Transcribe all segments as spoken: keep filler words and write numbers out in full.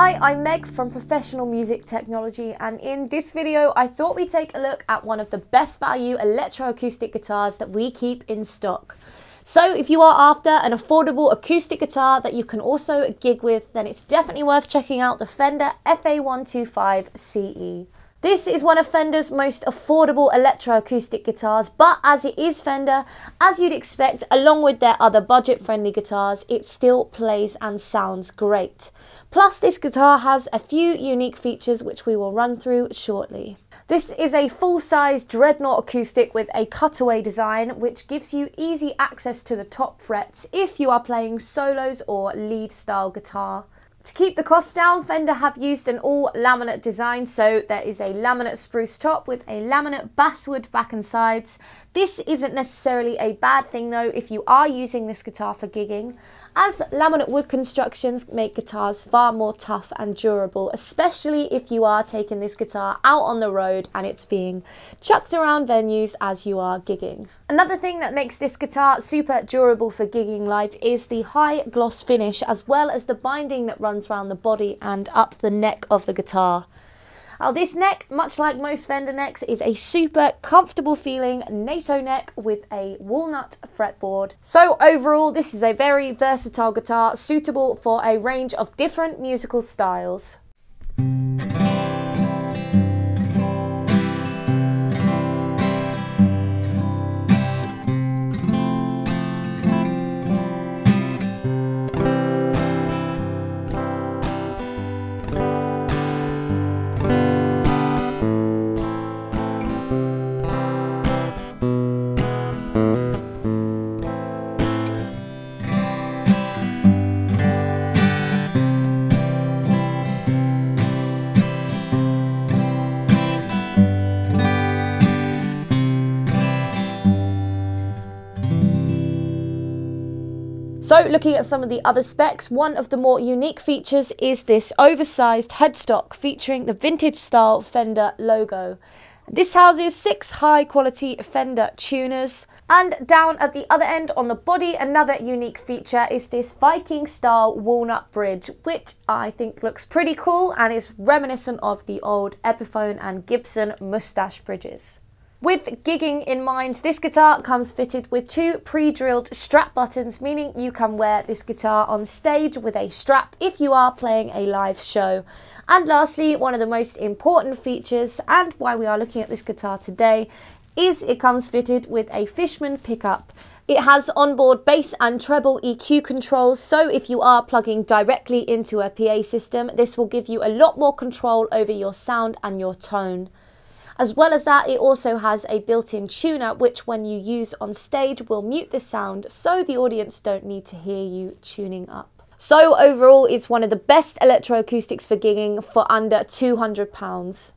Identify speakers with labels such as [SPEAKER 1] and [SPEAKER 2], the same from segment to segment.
[SPEAKER 1] Hi, I'm Meg from Professional Music Technology, and in this video I thought we'd take a look at one of the best value electroacoustic guitars that we keep in stock. So if you are after an affordable acoustic guitar that you can also gig with, then it's definitely worth checking out the Fender F A one twenty-five C E. This is one of Fender's most affordable electroacoustic guitars, but as it is Fender, as you'd expect, along with their other budget-friendly guitars, it still plays and sounds great. Plus, this guitar has a few unique features which we will run through shortly. This is a full-size Dreadnought acoustic with a cutaway design, which gives you easy access to the top frets if you are playing solos or lead-style guitar. To keep the costs down, Fender have used an all-laminate design, so there is a laminate spruce top with a laminate basswood back and sides. This isn't necessarily a bad thing though if you are using this guitar for gigging, as laminate wood constructions make guitars far more tough and durable, especially if you are taking this guitar out on the road and it's being chucked around venues as you are gigging. Another thing that makes this guitar super durable for gigging live is the high gloss finish, as well as the binding that runs around the body and up the neck of the guitar. Now this neck, much like most Fender necks, is a super comfortable feeling Nato neck with a walnut fretboard. So overall, this is a very versatile guitar suitable for a range of different musical styles. So looking at some of the other specs, one of the more unique features is this oversized headstock featuring the vintage style Fender logo. This houses six high quality Fender tuners, and down at the other end on the body, another unique feature is this Viking style walnut bridge, which I think looks pretty cool and is reminiscent of the old Epiphone and Gibson mustache bridges. With gigging in mind, this guitar comes fitted with two pre-drilled strap buttons, meaning you can wear this guitar on stage with a strap if you are playing a live show. And lastly, one of the most important features, and why we are looking at this guitar today, is it comes fitted with a Fishman pickup. It has onboard bass and treble E Q controls, so if you are plugging directly into a P A system, this will give you a lot more control over your sound and your tone. As well as that, it also has a built-in tuner, which when you use on stage will mute the sound, so the audience don't need to hear you tuning up. So overall, it's one of the best electroacoustics for gigging for under two hundred pounds.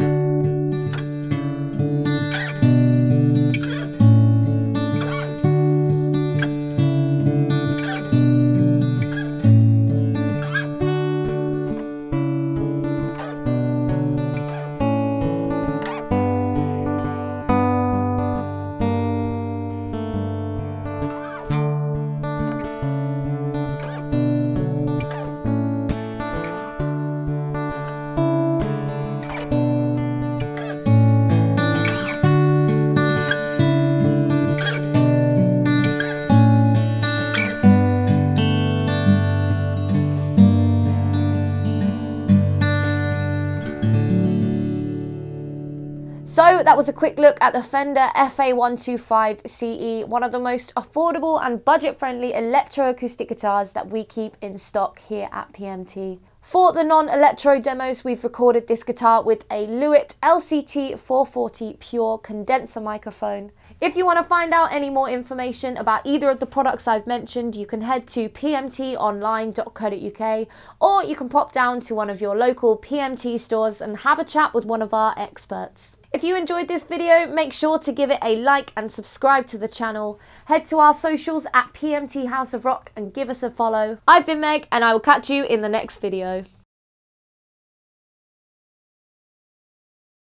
[SPEAKER 1] So that was a quick look at the Fender F A one twenty-five C E, one of the most affordable and budget-friendly electroacoustic guitars that we keep in stock here at P M T. For the non-electro demos, we've recorded this guitar with a Lewitt L C T four forty Pure condenser microphone. If you want to find out any more information about either of the products I've mentioned, you can head to p m t online dot co dot u k, or you can pop down to one of your local P M T stores and have a chat with one of our experts. If you enjoyed this video, make sure to give it a like and subscribe to the channel. Head to our socials at P M T House of Rock and give us a follow. I've been Meg, and I will catch you in the next video.